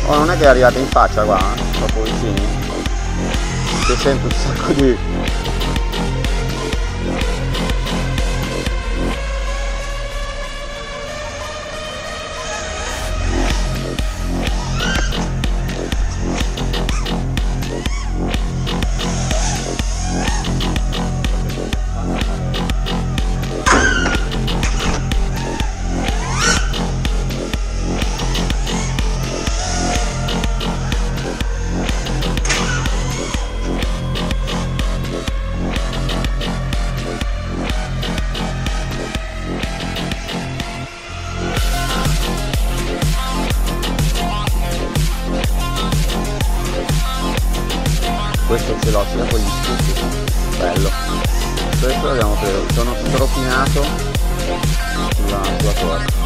Oh, non è che è arrivata in faccia qua, troppo vicini. Che sento un sacco di... Questo ce l'ho sia con gli stufi, bello. Questo l'abbiamo preso, sono stropinato sulla torre.